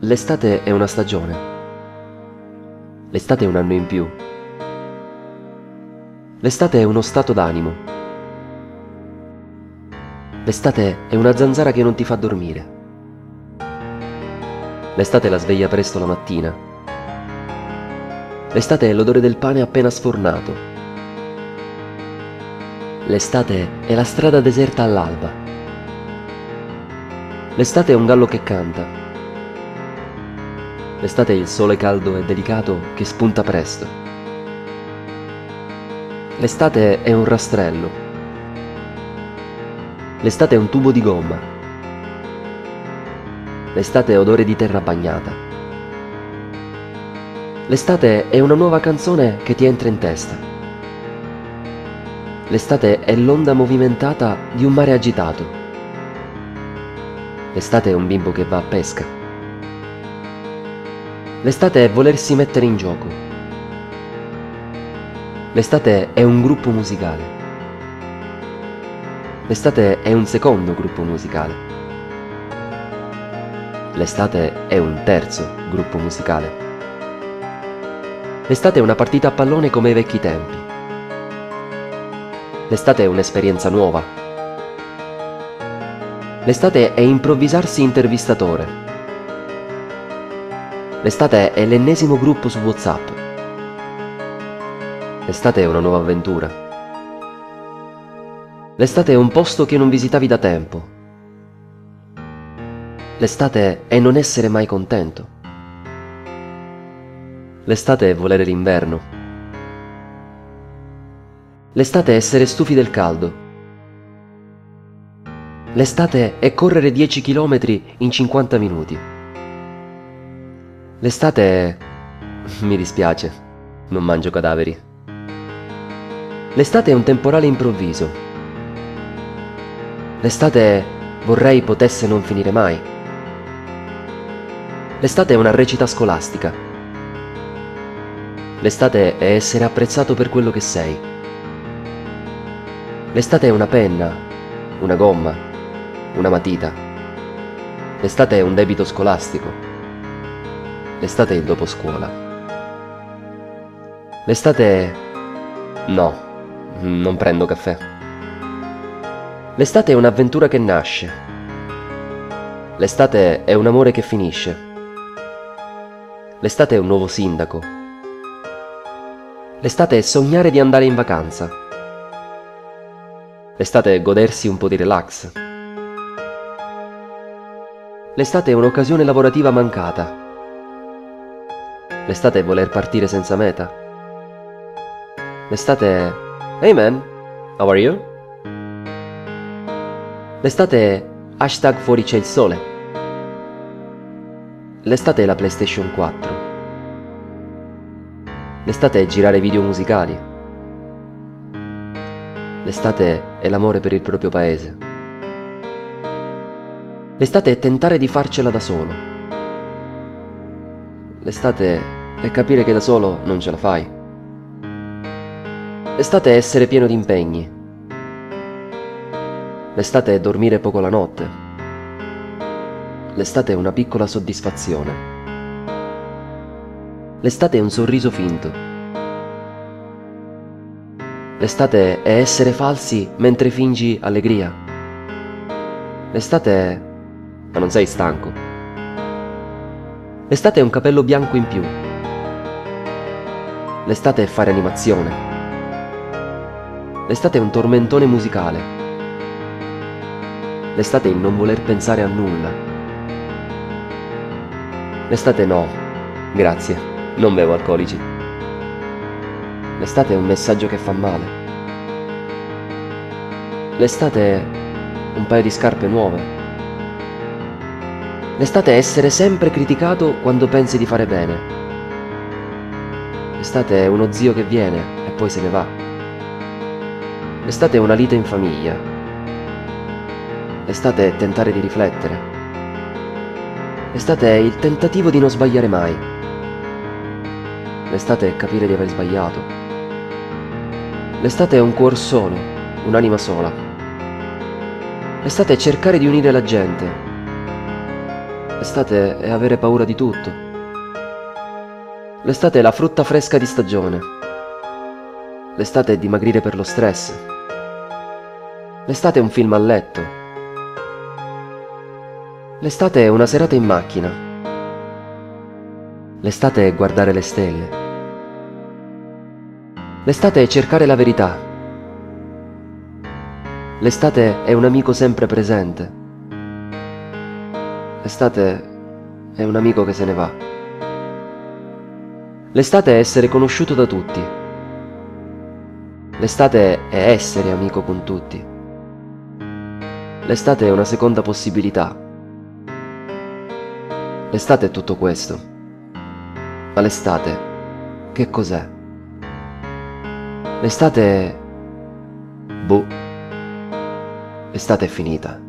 L'estate è una stagione. L'estate è un anno in più. L'estate è uno stato d'animo. L'estate è una zanzara che non ti fa dormire. L'estate è la sveglia presto la mattina. L'estate è l'odore del pane appena sfornato. L'estate è la strada deserta all'alba. L'estate è un gallo che canta. L'estate è il sole caldo e delicato che spunta presto. L'estate è un rastrello. L'estate è un tubo di gomma. L'estate è odore di terra bagnata. L'estate è una nuova canzone che ti entra in testa. L'estate è l'onda movimentata di un mare agitato. L'estate è un bimbo che va a pesca. L'estate è volersi mettere in gioco. L'estate è un gruppo musicale. L'estate è un secondo gruppo musicale. L'estate è un terzo gruppo musicale. L'estate è una partita a pallone come ai vecchi tempi. L'estate è un'esperienza nuova. L'estate è improvvisarsi intervistatore. L'estate è l'ennesimo gruppo su WhatsApp. L'estate è una nuova avventura. L'estate è un posto che non visitavi da tempo. L'estate è non essere mai contento. L'estate è volere l'inverno. L'estate è essere stufi del caldo. L'estate è correre 10 km in 50 minuti. L'estate è... mi dispiace, non mangio cadaveri. L'estate è un temporale improvviso. L'estate è... vorrei potesse non finire mai. L'estate è una recita scolastica. L'estate è essere apprezzato per quello che sei. L'estate è una penna, una gomma, una matita. L'estate è un debito scolastico. L'estate è il dopo scuola. L'estate è... no, non prendo caffè. L'estate è un'avventura che nasce. L'estate è un amore che finisce. L'estate è un nuovo sindaco. L'estate è sognare di andare in vacanza. L'estate è godersi un po' di relax. L'estate è un'occasione lavorativa mancata. L'estate è voler partire senza meta. L'estate è... Hey man, how are you? L'estate è... hashtag fuori c'è il sole. L'estate è la PlayStation 4. L'estate è girare video musicali. L'estate è l'amore per il proprio paese. L'estate è tentare di farcela da solo. L'estate è capire che da solo non ce la fai. L'estate è essere pieno di impegni. L'estate è dormire poco la notte. L'estate è una piccola soddisfazione. L'estate è un sorriso finto. L'estate è essere falsi mentre fingi allegria. L'estate è... ma non sei stanco. L'estate è un capello bianco in più. L'estate è fare animazione. L'estate è un tormentone musicale. L'estate è il non voler pensare a nulla. L'estate no, grazie, non bevo alcolici. L'estate è un messaggio che fa male. L'estate è un paio di scarpe nuove. L'estate è essere sempre criticato quando pensi di fare bene. L'estate è uno zio che viene e poi se ne va. L'estate è una lite in famiglia. L'estate è tentare di riflettere. L'estate è il tentativo di non sbagliare mai. L'estate è capire di aver sbagliato. L'estate è un cuor solo, un'anima sola. L'estate è cercare di unire la gente. L'estate è avere paura di tutto. L'estate è la frutta fresca di stagione. L'estate è dimagrire per lo stress. L'estate è un film a letto. L'estate è una serata in macchina. L'estate è guardare le stelle. L'estate è cercare la verità. L'estate è un amico sempre presente. L'estate è un amico che se ne va. L'estate è essere conosciuto da tutti. L'estate è essere amico con tutti. L'estate è una seconda possibilità. L'estate è tutto questo. Ma l'estate, che cos'è? L'estate è... Boh. L'estate è finita.